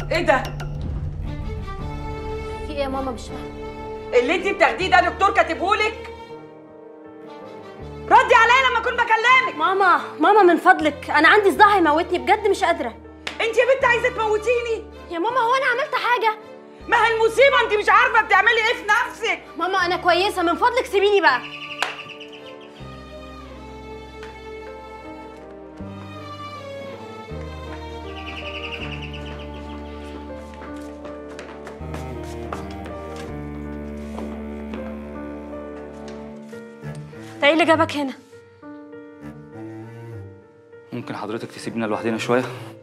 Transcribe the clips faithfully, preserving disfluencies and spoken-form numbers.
ايه ده؟ في ايه يا ماما؟ مش فاهمه. اللي انت بتاخديه ده دكتور كاتبهولك؟ ردي عليا لما اكون بكلمك. ماما ماما من فضلك، انا عندي صداع هيموتني بجد، مش قادره. انت يا بنت عايزه تموتيني؟ يا ماما هو انا عملت حاجه؟ ما هي المصيبه انت مش عارفه بتعملي ايه في نفسك. ماما انا كويسه، من فضلك سيبيني بقى. انت ايه اللي جابك هنا؟ ممكن حضرتك تسيبنا لوحدنا شويه؟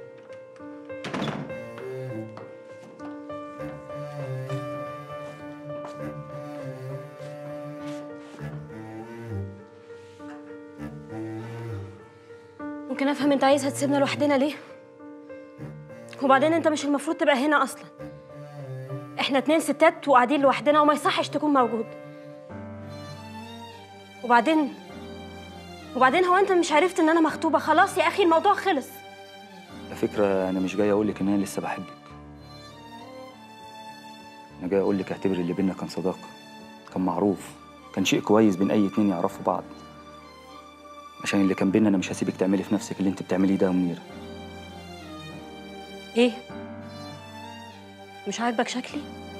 ممكن افهم انت عايز هتسيبنا لوحدنا ليه؟ وبعدين انت مش المفروض تبقى هنا اصلا. احنا اتنين ستات وقاعدين لوحدنا وما يصحش تكون موجود. وبعدين وبعدين هو انت مش عرفت ان انا مخطوبه؟ خلاص يا اخي الموضوع خلص. على فكره انا مش جاي اقول لك ان انا لسه بحبك، انا جاي اقول لك اعتبري اللي بينا كان صداقه، كان معروف، كان شيء كويس بين اي اتنين يعرفوا بعض. عشان اللي كان بينا انا مش هسيبك تعملي في نفسك اللي انت بتعمليه ده يا منيره. ايه؟ مش عاجبك شكلي؟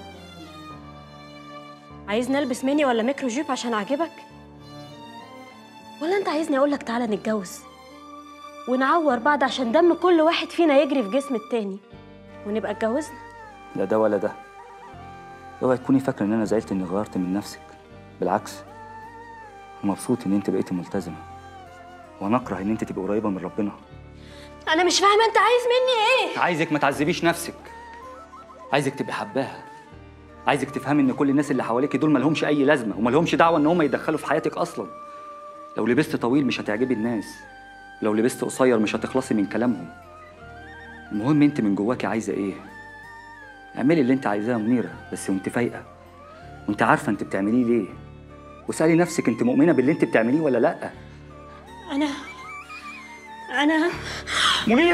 عايزني البس ميني ولا ميكرو جيب عشان اعجبك؟ ولا انت عايزني اقولك تعالى نتجوز ونعور بعض عشان دم كل واحد فينا يجري في جسم التاني ونبقى اتجوزنا؟ لا ده ولا ده. اوعي تكوني فاكره ان انا زعلت اني غيرت من نفسك، بالعكس ومبسوط ان انت بقيتي ملتزمه، وانا اكره ان انت تبقي قريبه من ربنا. انا مش فاهمه انت عايز مني ايه؟ عايزك ما تعذبيش نفسك، عايزك تبقي حباها، عايزك تفهمي ان كل الناس اللي حواليكي دول مالهمش اي لازمه ومالهمش دعوه ان هم يتدخلوا في حياتك اصلا. لو لبست طويل مش هتعجبي الناس، لو لبست قصير مش هتخلصي من كلامهم. المهم انت من جواكي عايزه ايه؟ اعملي اللي انت عايزاه يا منيره، بس وانت فايقه وانت عارفه انت بتعمليه ليه، واسالي نفسك انت مؤمنه باللي انت بتعمليه ولا لا. انا انا منيره